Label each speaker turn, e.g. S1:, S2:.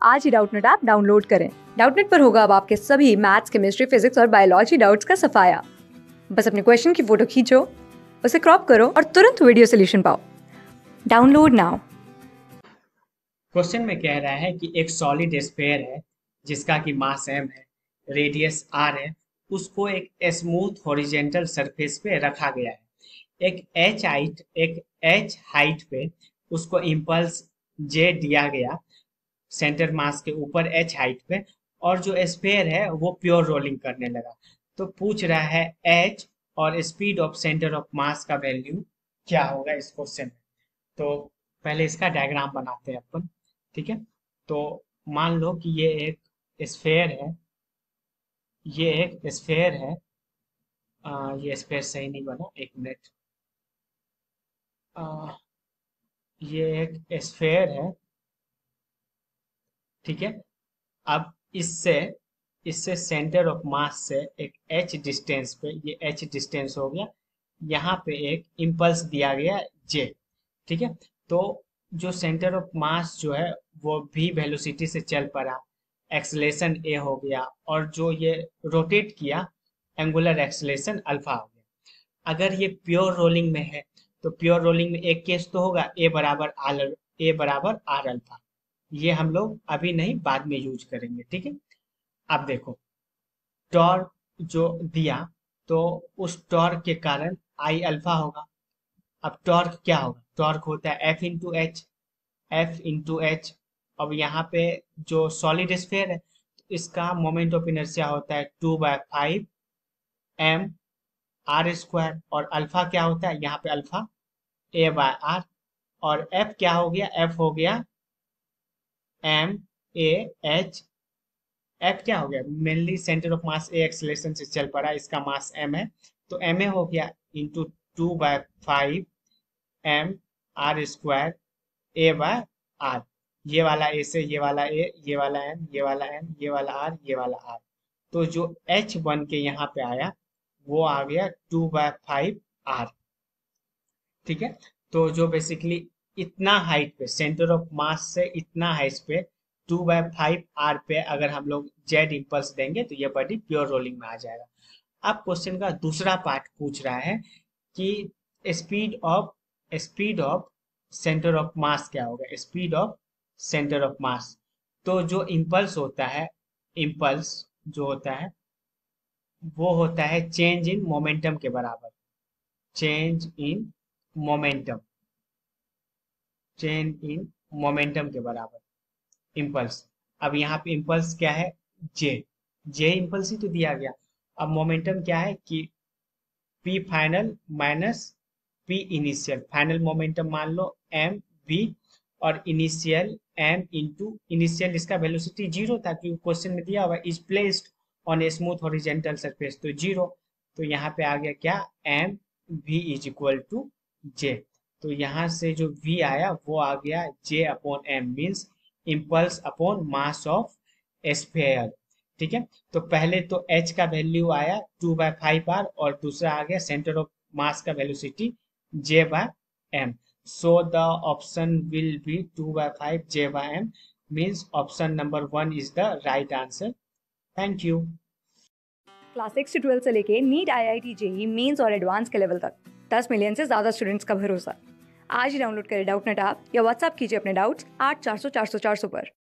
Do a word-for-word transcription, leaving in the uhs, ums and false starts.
S1: आज ही Doubtnut app download करें। डाउटनेट पर होगा अब आपके सभी मैथ्स, केमिस्ट्री, फिजिक्स और बायोलॉजी डाउट्स का सफाया। बस अपने क्वेश्चन की फोटो खींचो, उसे क्रॉप करो और तुरंत वीडियो सोल्यूशन पाओ। Download now.
S2: क्वेश्चन में कह रहा है कि एक सॉलिड स्फीयर है जिसका कि मास m है, रेडियस r है, उसको एक स्मूथ हॉरिजेंटल सरफेस पे रखा गया है। एक h हाइट एक h हाइट पे उसको इम्पल्स j दिया गया सेंटर मास के ऊपर h हाइट पे, और जो स्फीयर है वो प्योर रोलिंग करने लगा। तो पूछ रहा है h और speed of centre of mass का वैल्यू क्या होगा इस क्वेश्चन में। तो पहले इसका डायग्राम बनाते हैं अपन। ठीक है, तो मान लो कि ये एक स्फेयर है, ये एक स्फेयर है। आ, ये स्फेयर सही नहीं बना, एक मिनट। आ, ये एक स्फेयर है, ठीक है। अब इससे इससे सेंटर ऑफ मास से एक h डिस्टेंस पे, ये h डिस्टेंस हो गया, यहाँ पे एक इम्पल्स दिया गया j। ठीक है, तो जो सेंटर ऑफ मास जो है वो v वेलोसिटी से चल पड़ा, एक्सलेशन a हो गया, और जो ये रोटेट किया एंगुलर एक्सलेशन अल्फा हो गया। अगर ये प्योर रोलिंग में है तो प्योर रोलिंग में एक केस तो होगा a बराबर आर ए बराबर आर अल्फा। ये हम लोग अभी नहीं, बाद में यूज करेंगे। ठीक है, अब देखो, टॉर्क जो दिया तो उस टॉर्क के कारण आई अल्फा होगा। अब टॉर्क क्या होगा? टॉर्क होता है F into H, F into H. अब यहाँ पे जो सॉलिड स्फीयर है तो इसका मोमेंट ऑफ इनर्शिया होता है two by five M R square, और अल्फा क्या होता है यहाँ पे? Alpha A by R. और एफ क्या हो गया? एफ हो गया एम ए एच। एफ क्या हो गया? Mainly centre of mass A acceleration से चल पड़ा, इसका मास एम है, तो एम ए हो गया into two by five M R square A by R. ये वाला ए से ये वाला ए, ये वाला एम, ये वाला एम, ये वाला आर, ये वाला आर। तो जो एच बन के यहाँ पे आया वो आ गया टू बाय फाइव आर। ठीक है, तो जो बेसिकली इतना हाइट पे, सेंटर ऑफ मास से इतना हाइट पे टू बाय फाइव आर पे अगर हम लोग जेड इम्पल्स देंगे तो ये बॉडी प्योर रोलिंग में आ जाएगा। अब क्वेश्चन का दूसरा पार्ट पूछ रहा है कि speed of speed of centre of mass क्या होगा? Speed of centre of mass. तो जो इम्पल्स होता है, इम्पल्स जो होता है वो होता है चेंज इन मोमेंटम के बराबर। Change in momentum, change in momentum के बराबर इम्पल्स। अब यहाँ पे इम्पल्स क्या है? जे। जे इम्पल्स ही तो दिया गया। अब मोमेंटम क्या है कि P final minus P initial. Final momentum मान लो एम वी, और इनिशियल एम इंटू इनिशियल, इसका वेलोसिटी जीरो था क्योंकि क्वेश्चन में दिया हुआ is placed on a smooth horizontal surface, तो जीरो। तो यहाँ पे आ गया क्या? M V is equal to J. तो यहाँ से जो v आया वो आ गया j upon M, means impulse upon mass of sphere. ठीक है, तो पहले तो h का वैल्यू आया टू बाय फाइव आर, और दूसरा आ गया सेंटर ऑफ मास का velocity j by m। So the option will be two by five j by m, means option number one is the right answer. Thank you.
S1: Class six से twelfth से लेके NEET, I I T, JEE mains और advance के level तक दस million से ज्यादा students का भरोसा। आज ही डाउनलोड करें डाउटनेट ऐप या व्हाट्सएप कीजिए अपने डाउट्स आठ चार सौ चार सौ चार सौ पर।